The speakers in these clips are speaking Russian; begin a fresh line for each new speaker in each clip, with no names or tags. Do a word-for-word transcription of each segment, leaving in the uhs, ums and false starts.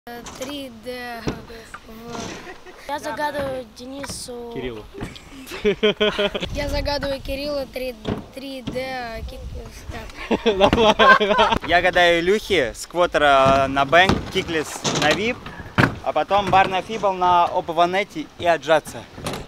три дэ. Я загадываю Денису.
Кириллу.
Я загадываю Кириллу три дэ киклес.
Я гадаю Илюхе сквотера на бэнк, киклес на вип, а потом бар на фибл на опованете и отжаться.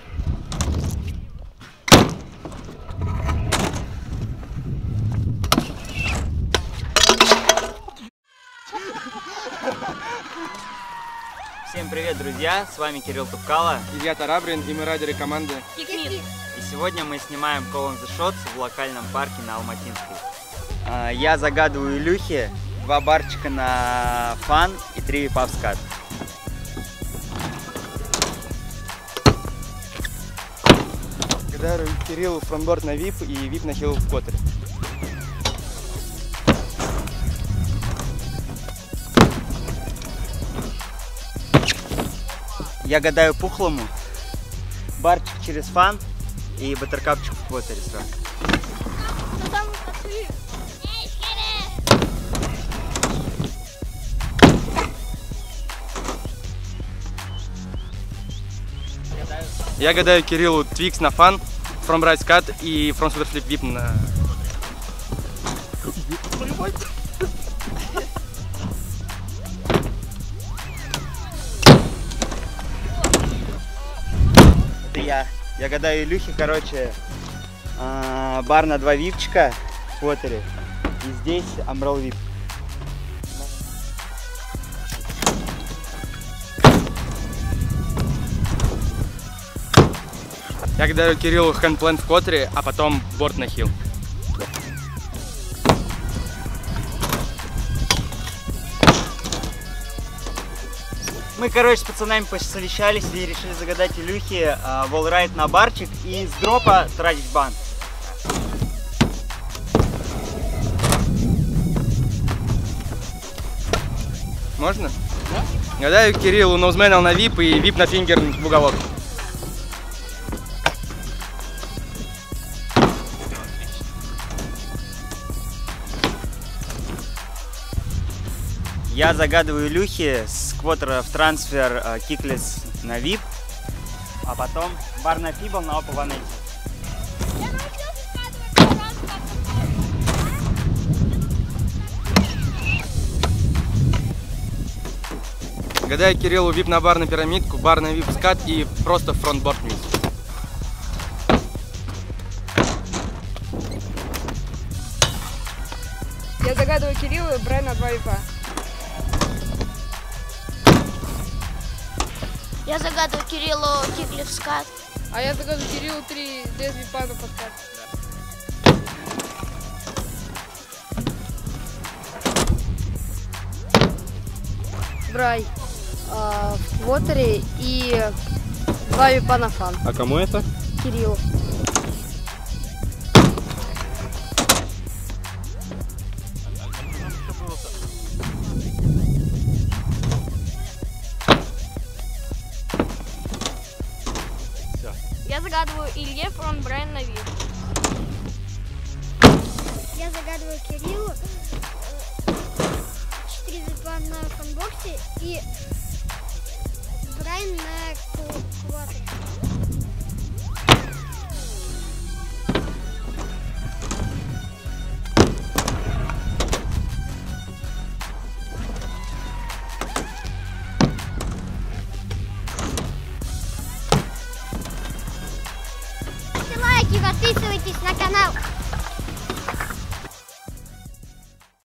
Всем привет, друзья! С вами Кирилл Тупкало,
Илья Тарабрин, и мы райдеры команды
Кикнит.
И сегодня мы снимаем Call on the Shots в локальном парке на Алматинской. Я загадываю Илюхе два барчика на фан и три випа в скат.
Гадаю Кириллу фронтборд на вип и вип на хилл в квотере.
Я гадаю Пухлому барчик через фан и баттеркапчик в квотере сразу.
Я гадаю Кириллу твикс на фан, фром райт скат и фром суперфлип вип на...
Это я. Я гадаю Илюхе, короче, бар на два випчика в квотере. И здесь амбрелл вип.
Я гадаю Кириллу хэндплен в квотере, а потом борт на хилл.
Мы, короче, с пацанами посовещались и решили загадать Илюхе э, волрайд на барчик и с дропа тратить бан.
Можно? Да. Гадаю Кириллу ноузменал на вип и вип на фингер в уголок.
Я загадываю Илюхе с квотера в трансфер э, киклес на вип, а потом бар на фибл на опованете.
Гадаю Кириллу вип на бар на пирамидку, бар на вип скат и просто фронтборд вниз.
Я загадываю Кириллу брать на два випа.
Я загадываю Кириллу киклес в скат.
А я загадываю Кириллу три дэ випа на подкат.
Брай э, в квотере и два випа на фан.
А кому это?
Кириллу.
Я загадываю Илье фронт Брайан на вип.
Я загадываю Кириллу четыре випа на фанбоксе и Брайан на квотере. Ставьте лайки, подписывайтесь на канал.